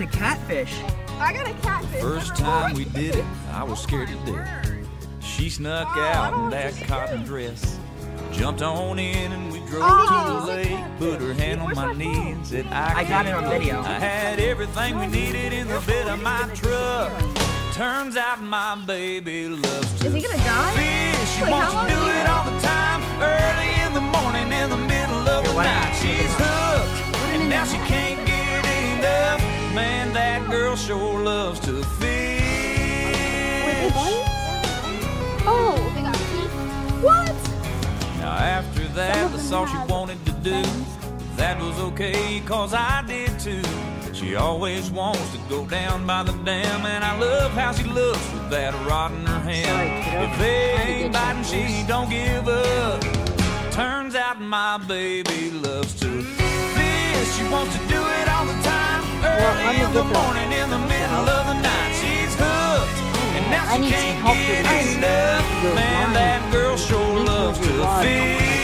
a catfish. I got a catfish. First time we did it, I was scared to death. She snuck out in that cotton dress, jumped on in and we drove to the lake, put her hand on my knee and said, I got it on video. I had everything we needed in the bed of my truck. Turns out my baby loves to Is he gonna die? fish. She Wait, wants how to do long it all the time, early in the morning, in the middle of the night. She's hooked, and now she can't get enough. Man, that girl sure loves to fish. Oh, they got teeth. What? Now after that, that's all she wanted to do. That was okay, cause I did too. She always wants to go down by the dam, and I love how she looks with that rod in her hand. If they ain't biting, she don't give up. Turns out my baby loves to fish. She wants to do it all the time, early in the morning, in the middle of the night. She's hooked, and now she can't get enough. Man, that girl sure loves to fish.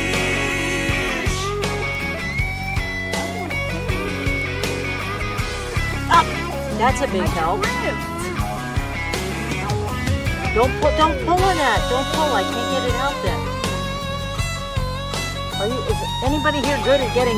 That's a big help. Don't pull on that. Don't pull. I can't get it out then. Is anybody here good at getting?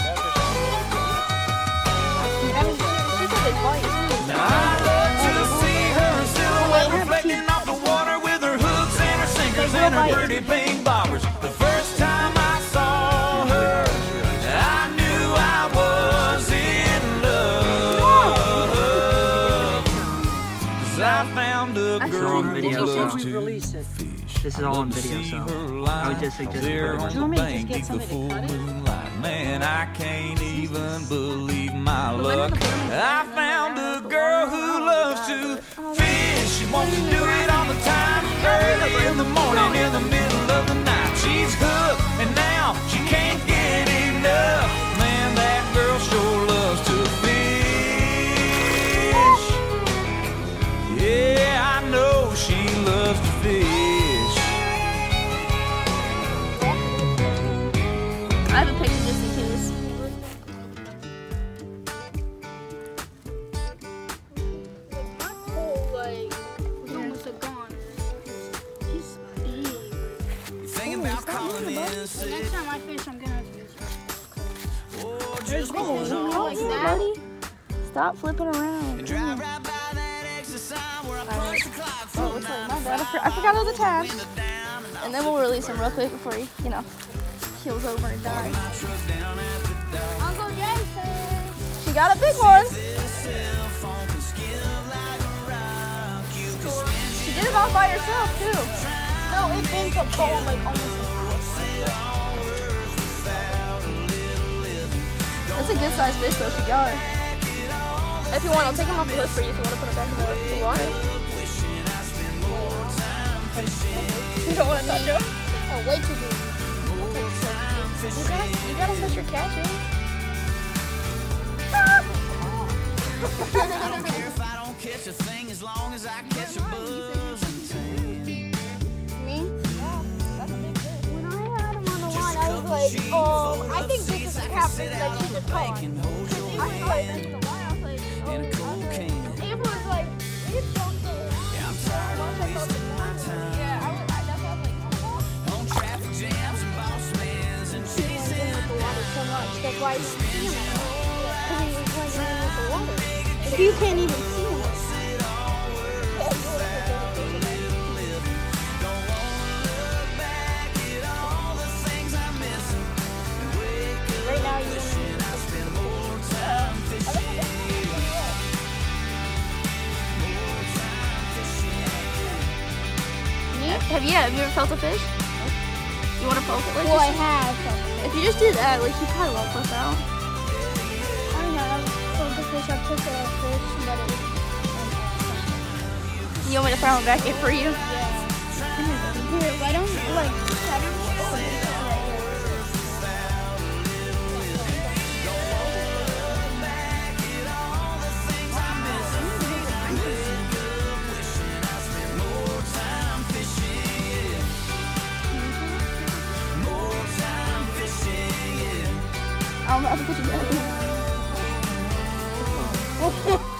Now I love to see her silhouette reflecting off the water with her hooks and her sinkers and her pretty pink bobbers. The first time I saw her, I knew I was in love. 'Cause I found a girl who loves to fish. This is all on video, so I would just suggest there it. on the bank beneath the full moonlight. Man, I can't even believe my luck. I found a girl who loves to fish. She wants to do it all the time, early in the morning, in the middle of the night. She's hooked, and now she can't get enough. Man, that girl sure loves to fish. Yeah, I know she loves to fish. I have a picture just in case. Like, he's almost gone. He's big. Thinking about calling in sick. Next time I fish, I'm gonna Oh, just like that. Stop flipping around. drive right by that exit sign where I punch the clock Oh, looks like my bad. I forgot all the tabs. And then we'll release him real quick before he, keels over and dies. Uncle Jason! She got a big one! She did it all by herself, too. No, it bent up going like almost. That's a good sized fish, though, she got. If you want, I'll take him off the hook for you if you want to put him back in the water. You don't want to touch him? Oh, way too big. You gotta put your catch in. I don't care if I don't catch a thing as long as I catch a buzz. Me? Yeah, that's a big fish. When I had him on the line, I was like, oh, I think this is a catfish that she just caught. I started thinking the line, I was like, oh, April was like, it's something. Yeah, I'm tired of wasting my time. Yeah, that's what I was like, On traffic jams and boss mans and chasing. the water so much. That's why you see him. Because he was like running with the water. If you can't even see him. Right now you don't even Have you ever felt a fish? You want to poke it? Like, well, I have. If you just do that, like, you probably won't flip out. I have felt a fish. I took a fish, but it was... You want me to throw him back in for you? Yeah. Here, why don't you, like, I'm gonna have to put you back in. Oh.